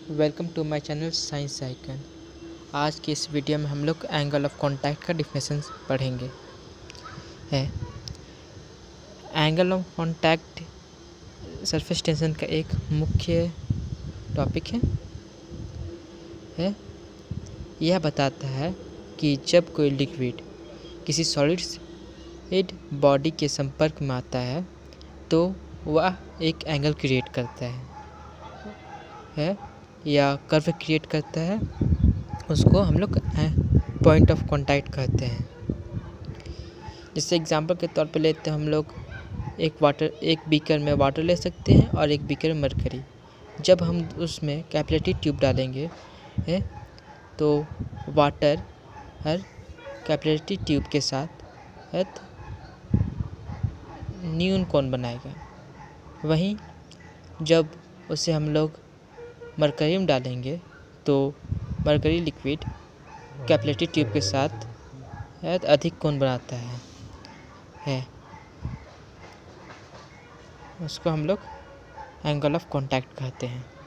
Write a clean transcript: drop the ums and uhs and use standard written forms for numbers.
Welcome to my channel science icon. आज की इस वीडियो में हम लोग एंगल ऑफ कांटेक्ट का डिफिनेशन पढ़ेंगे। है angle of contact surface tension का एक मुख्य टॉपिक है। यह बताता है कि जब कोई लिक्विड किसी सॉलिड बॉडी के संपर्क में आता है तो वह एक एंगल क्रिएट करता है या कर्व क्रिएट करता है। उसको हम लोग पॉइंट ऑफ कांटेक्ट कहते हैं। जैसे एग्जांपल के तौर पे लेते हैं हम लोग एक बीकर में वाटर ले सकते हैं और एक बीकर में मरकरी। जब हम उसमें कैपिलरी ट्यूब डालेंगे तो वाटर हर कैपिलरी ट्यूब के साथ न्यून कोण बनाएगा। वहीं जब उसे हम लोग मरकरी में डालेंगे तो मरकरी लिक्विड कैपिलरी ट्यूब के साथ अधिक कोण बनाता है। उसको हम लोग एंगल ऑफ कांटेक्ट कहते हैं।